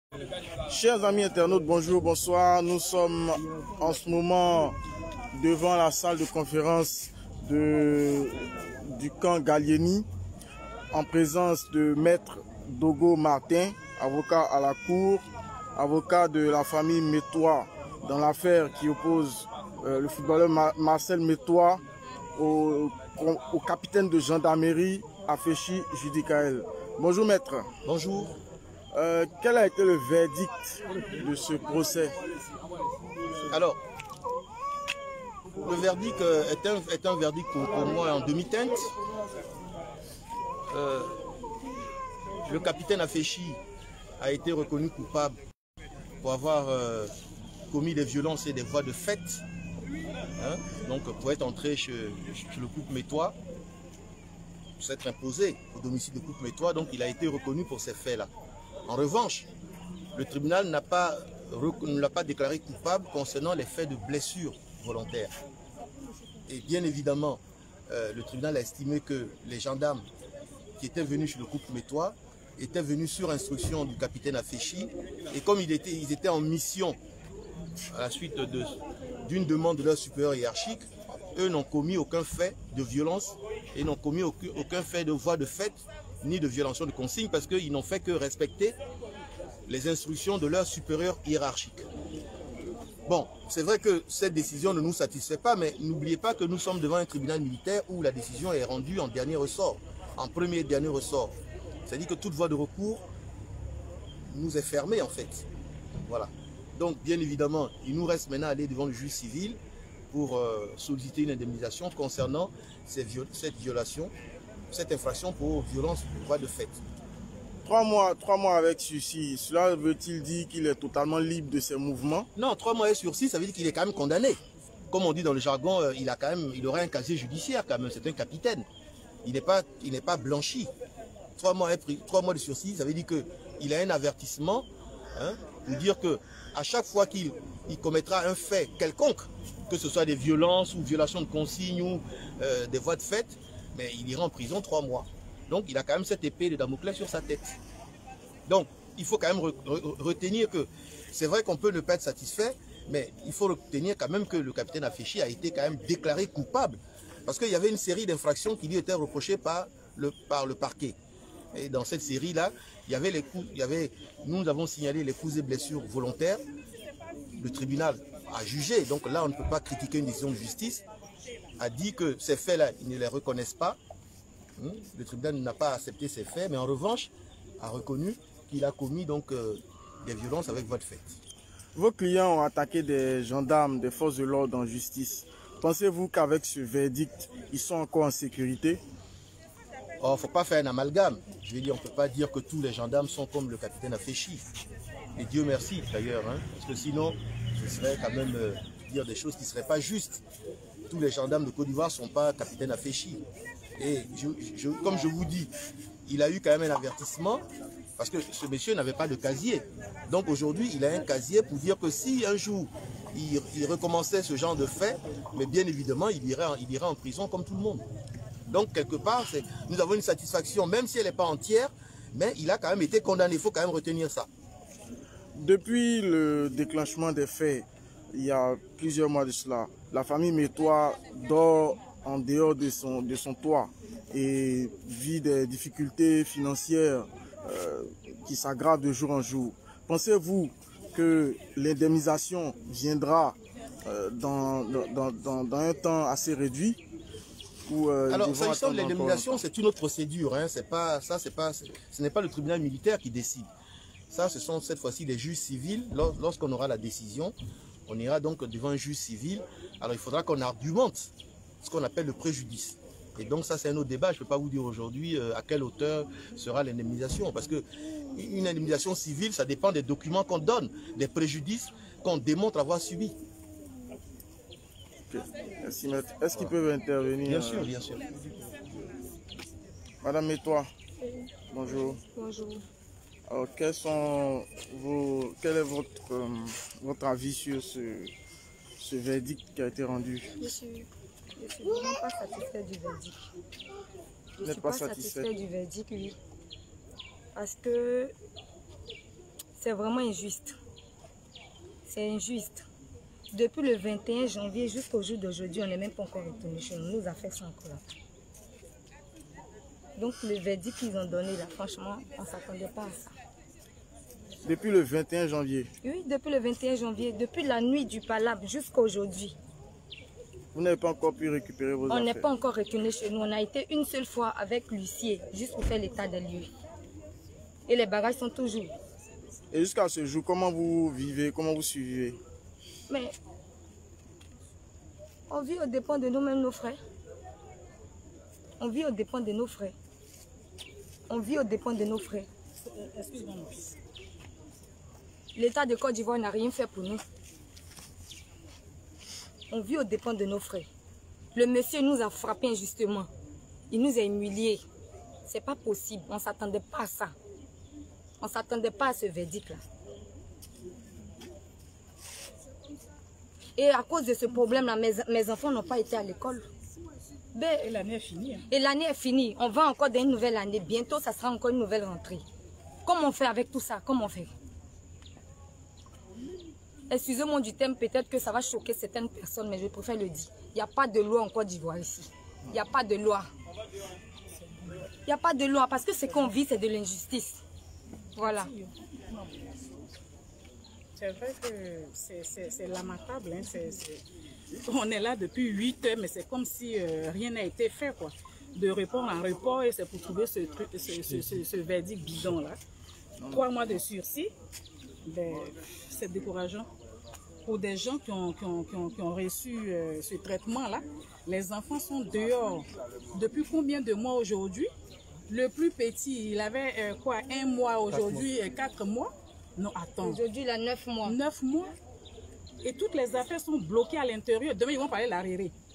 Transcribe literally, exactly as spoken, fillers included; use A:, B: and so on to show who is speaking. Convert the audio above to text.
A: Chers amis internautes, bonjour, bonsoir. Nous sommes en ce moment devant la salle de conférence de, du camp Gallieni en présence de Maître Dogo Martin, avocat à la cour, avocat de la famille Métois dans l'affaire qui oppose euh, le footballeur Mar Marcel Métois au, au capitaine de gendarmerie Afechi Judicaël. Bonjour Maître.
B: Bonjour.
A: Euh, quel a été le verdict de ce procès?
B: Alors, le verdict est un, est un verdict pour, pour moi en demi-teinte. Euh, le capitaine Afechi a été reconnu coupable pour avoir euh, commis des violences et des voies de fait, hein, donc pour être entré chez, chez le couple Métois, pour s'être imposé au domicile du couple Métois, donc il a été reconnu pour ces faits-là. En revanche, le tribunal n'a pas, ne l'a pas déclaré coupable concernant les faits de blessures volontaires. Et bien évidemment, euh, le tribunal a estimé que les gendarmes qui étaient venus chez le couple Métois étaient venus sur instruction du capitaine Afechi. Et comme ils étaient, ils étaient en mission à la suite d'une de, demande de leur supérieur hiérarchique, eux n'ont commis aucun fait de violence et n'ont commis aucun, aucun fait de voie de fait ni de violation de consigne parce qu'ils n'ont fait que respecter les instructions de leur supérieur hiérarchique. Bon, c'est vrai que cette décision ne nous satisfait pas, mais n'oubliez pas que nous sommes devant un tribunal militaire où la décision est rendue en dernier ressort, en premier et dernier ressort. C'est-à-dire que toute voie de recours nous est fermée en fait. Voilà. Donc, bien évidemment, il nous reste maintenant à aller devant le juge civil pour euh, solliciter une indemnisation concernant ces viol cette violation, cette infraction pour violence de voie de fait.
A: Trois mois, trois mois avec sursis, cela veut-il dire qu'il est totalement libre de ses mouvements?
B: Non, trois mois avec sursis, ça veut dire qu'il est quand même condamné. Comme on dit dans le jargon, euh, il a quand même, il aurait un casier judiciaire quand même, c'est un capitaine. Il n'est pas, il n'est pas blanchi. Trois mois, trois mois de sursis, ça veut dire qu'il a un avertissement, hein, pour dire que à chaque fois qu'il il commettra un fait quelconque, que ce soit des violences ou violations de consignes ou euh, des voies de fait, mais il ira en prison trois mois. Donc il a quand même cette épée de Damoclès sur sa tête. Donc il faut quand même re re retenir que c'est vrai qu'on peut ne pas être satisfait, mais il faut retenir quand même que le capitaine Afechi a été quand même déclaré coupable. Parce qu'il y avait une série d'infractions qui lui étaient reprochées par le, par le parquet. Et dans cette série-là, il y avait les coups, il y avait, nous avons signalé les coups et blessures volontaires. Le tribunal a jugé, donc là on ne peut pas critiquer une décision de justice, a dit que ces faits-là, ils ne les reconnaissent pas. Le tribunal n'a pas accepté ces faits, mais en revanche, a reconnu qu'il a commis donc euh, des violences avec voie de fait.
A: Vos clients ont attaqué des gendarmes, des forces de l'ordre en justice. Pensez-vous qu'avec ce verdict, ils sont encore en sécurité?
B: Oh, faut pas faire un amalgame. Je veux dire, on ne peut pas dire que tous les gendarmes sont comme le capitaine Afechi. Et Dieu merci d'ailleurs, hein, parce que sinon, ce serait quand même euh, dire des choses qui ne seraient pas justes. Tous les gendarmes de Côte d'Ivoire ne sont pas capitaine Afechi. Et je, je, comme je vous dis, il a eu quand même un avertissement parce que ce monsieur n'avait pas de casier. Donc aujourd'hui, il a un casier pour dire que si un jour il, il recommençait ce genre de fait, mais bien évidemment, il irait, il irait en prison comme tout le monde. Donc quelque part, nous avons une satisfaction, même si elle n'est pas entière, mais il a quand même été condamné. Il faut quand même retenir ça.
A: Depuis le déclenchement des faits, il y a plusieurs mois de cela, la famille Métois dort en dehors de son, de son toit et vit des difficultés financières euh, qui s'aggravent de jour en jour. Pensez-vous que l'indemnisation viendra euh, dans, dans, dans, dans un temps assez réduit? Ou, euh,
B: Alors, s'agissant de l'indemnisation, c'est une autre procédure. Hein. C'est pas, ça, c'est pas, ce n'est pas le tribunal militaire qui décide. Ça, ce sont cette fois-ci les juges civils. Lorsqu'on aura la décision, on ira donc devant un juge civil. Alors, il faudra qu'on argumente ce qu'on appelle le préjudice. Et donc ça, c'est un autre débat. Je ne peux pas vous dire aujourd'hui euh, à quelle hauteur sera l'indemnisation. Parce qu'une indemnisation civile, ça dépend des documents qu'on donne, des préjudices qu'on démontre avoir subis.
A: Okay. Merci, maître. Est-ce qu'ils peuvent intervenir?
B: Bien sûr, bien sûr.
A: Madame Métois, bonjour.
C: Bonjour.
A: Alors, quels sont vos, quel est votre, euh, votre avis sur ce, ce verdict qui a été rendu?
C: Je suis, je suis vraiment pas satisfait du verdict. Je ne suis pas, pas satisfait du verdict, oui. Parce que C'est vraiment injuste. C'est injuste. Depuis le vingt et un janvier jusqu'au jour d'aujourd'hui, on n'est même pas encore retourné chez nous. Nos affaires sont encore là. Donc le verdict qu'ils ont donné là, franchement, on ne s'attendait pas à ça.
A: Depuis le vingt et un janvier?
C: Oui, depuis le vingt et un janvier, depuis la nuit du palabre jusqu'à aujourd'hui.
A: Vous n'avez pas encore pu récupérer vos
C: On
A: affaires?
C: n'est pas encore retourné chez nous. On a été une seule fois avec l'huissier, juste pour faire l'état des lieux. Et les bagages sont toujours.
A: Et jusqu'à ce jour, comment vous vivez, comment vous survivez?
C: Mais on vit aux dépens de nous-mêmes, nos frères. On vit aux dépens de nos frères. On vit aux dépens de nos frères.
D: Excuse-moi.
C: L'État de Côte d'Ivoire n'a rien fait pour nous. On vit aux dépens de nos frères. Le monsieur nous a frappés injustement. Il nous a humiliés. C'est pas possible. On ne s'attendait pas à ça. On ne s'attendait pas à ce verdict-là. Et à cause de ce problème-là, mes, mes enfants n'ont pas été à l'école. Ben,
D: Et l'année est finie. Hein.
C: Et l'année est finie. On va encore dans une nouvelle année. Bientôt, ça sera encore une nouvelle rentrée. Comment on fait avec tout ça? Comment on fait? Excusez-moi du thème, peut-être que ça va choquer certaines personnes, mais je préfère le dire. Il n'y a pas de loi en Côte d'Ivoire ici. Il n'y a pas de loi. Il n'y a pas de loi parce que ce qu'on vit, c'est de l'injustice. Voilà.
D: C'est vrai que c'est lamentable. Hein. C'est, c'est... On est là depuis huit heures, mais c'est comme si euh, rien n'a été fait, quoi. De report en report, et c'est pour trouver ce, truc, ce, ce, ce, ce verdict bidon-là. Trois mois de sursis, ben, c'est décourageant. Pour des gens qui ont, qui ont, qui ont, qui ont reçu euh, ce traitement-là, les enfants sont dehors. Depuis combien de mois aujourd'hui? Le plus petit, il avait euh, quoi, un mois aujourd'hui, et quatre mois? Non, attends.
C: Aujourd'hui, il a neuf mois.
D: Neuf mois. Et toutes les affaires sont bloquées à l'intérieur. Demain, ils vont parler de l'arriéré.